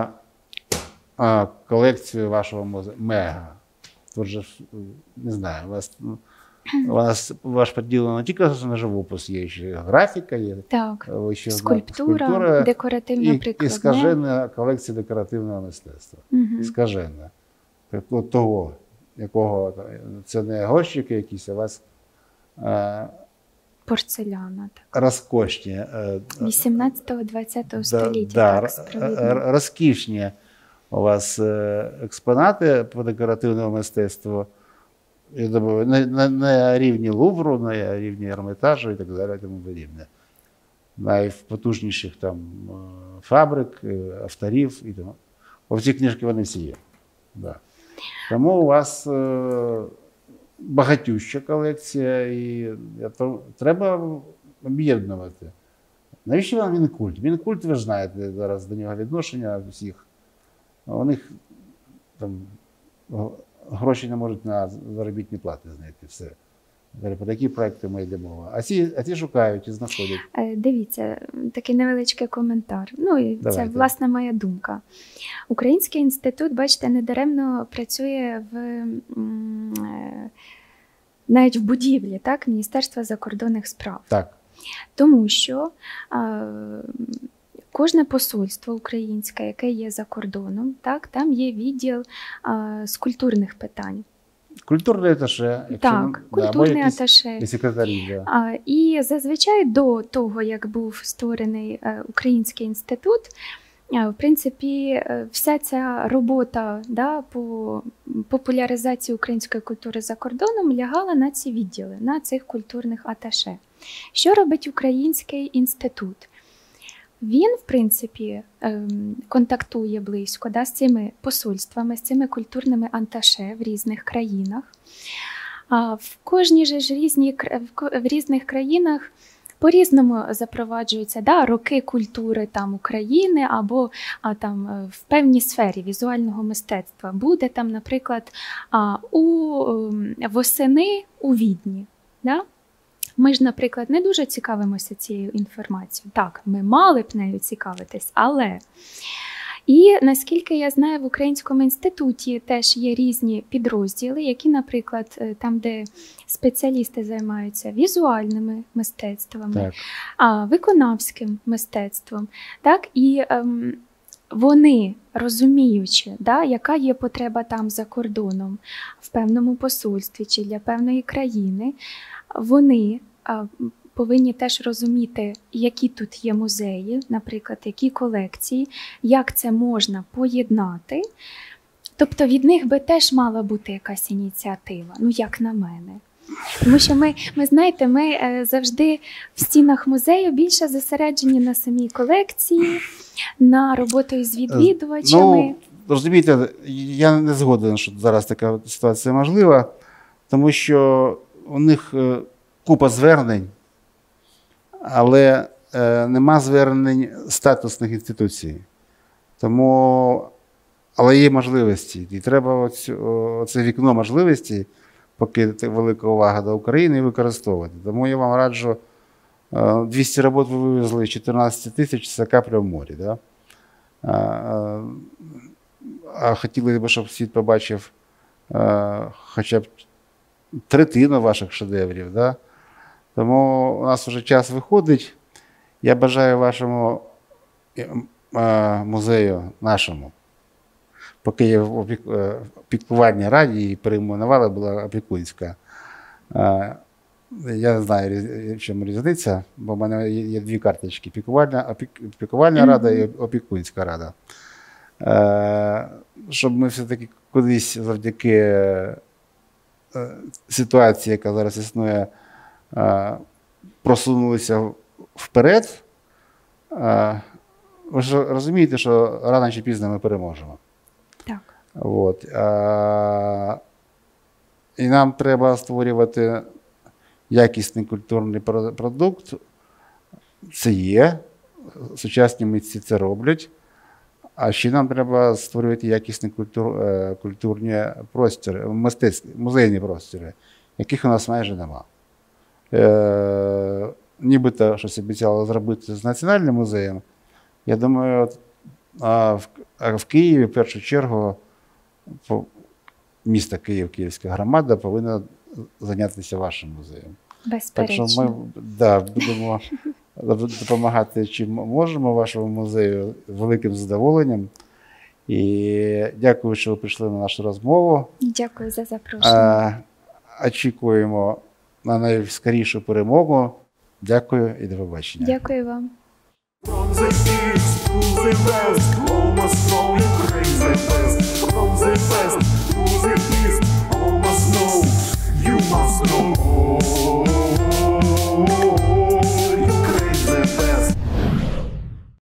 A: колекцію вашого музею. Тут же, не знаю, у вас ваш поділено не тільки на живопис, є ще графіка, є
B: ще скульптура, декоративна прикладна.
A: І скажена колекція декоративного мистецтва. Скажена. Того, якого, це не горщики якісь, а у вас
B: порцеляна.
A: Розкошні.
B: 18-20 століття.
A: Розкішні у вас експонати по декоративному мистецтву. Я думаю, на рівні Лувру, на рівні Ермітажу і так далі, тому подібне. Найпотужніших там фабрик, авторів і тому. Бо ці книжки вони всі є. Да. Тому у вас багатюща колекція, і треба об'єднувати. Навіщо вам Мінкульт? Мінкульт, ви ж знаєте, зараз до нього відношення всіх. У них там гроші не можуть на заробітні плати знайти. Все. Про такі проекти ми йде мова. А ці шукають і знаходять.
B: Дивіться, такий невеличкий коментар. Ну, і це, власне, моя думка. Український інститут, бачите, недаремно працює навіть в будівлі, так, Міністерства закордонних справ.
A: Так.
B: Тому що кожне посольство українське, яке є за кордоном, так, там є відділ з культурних питань.
A: Культурний аташе.
B: Так, культурний аташе.
A: І секретарі,
B: да. І зазвичай до того, як був створений Український інститут, в принципі, вся ця робота, да, по популяризації української культури за кордоном лягала на ці відділи, на цих культурних аташе. Що робить Український інститут? Він, в принципі, контактує близько, да, з цими посольствами, з цими культурними анташе в різних країнах. В кожній же ж в різних країнах по-різному запроваджуються, да, роки культури там, України або там, в певній сфері візуального мистецтва. Буде там, наприклад, восени у Відні. Да? Ми ж, наприклад, не дуже цікавимося цією інформацією. Так, ми мали б нею цікавитись, але... І, наскільки я знаю, в Українському інституті теж є різні підрозділи, які, наприклад, там, де спеціалісти займаються візуальними мистецтвами, виконавським мистецтвом. Так? І вони, розуміючи, да, яка є потреба там за кордоном, в певному посольстві чи для певної країни, вони повинні теж розуміти, які тут є музеї, наприклад, які колекції, як це можна поєднати. Тобто від них би теж мала бути якась ініціатива, ну як на мене. Тому що ми знаєте, ми завжди в стінах музею більше зосереджені на самій колекції, на роботу із відвідувачами.
A: Ну, розумієте, я не згоден, що зараз така ситуація можлива, тому що у них купа звернень, але нема звернень статусних інституцій. Тому, але є можливості. І треба оце вікно можливості, поки велика увага до України, і використовувати. Тому я вам раджу, 200 робот ви вивезли, 14 тисяч – це капля в морі. Да? А хотіли б, щоб світ побачив хоча б третину ваших шедеврів. Да? Тому у нас вже час виходить. Я бажаю вашому музею, нашому, поки є в піклувальній раді і перейменували, була опікунська. Я не знаю, в чому різниця, бо в мене є дві карточки: піклувальна рада і опікунська рада. Щоб ми все-таки кудись завдяки ситуації, яка зараз існує, просунулися вперед. Ви ж розумієте, що рано чи пізно ми переможемо.
B: Так.
A: От. І нам треба створювати якісний культурний продукт. Це є. Сучасні митці це роблять. А ще нам треба створювати якісні культурні простори, музейні простори, яких у нас майже нема. Нібито щось обіцяли зробити з Національним музеєм. Я думаю, в Києві, в першу чергу, місто Київ, Київська громада повинна зайнятися вашим музеєм.
B: Безперечно.
A: Так що ми будемо допомагати, чим можемо вашому музею, великим задоволенням. І дякую, що ви прийшли на нашу розмову.
B: Дякую за запрошення.
A: Очікуємо на найскорішу перемогу. Дякую і до побачення.
B: Дякую вам.
C: From the east to the west, almost flowing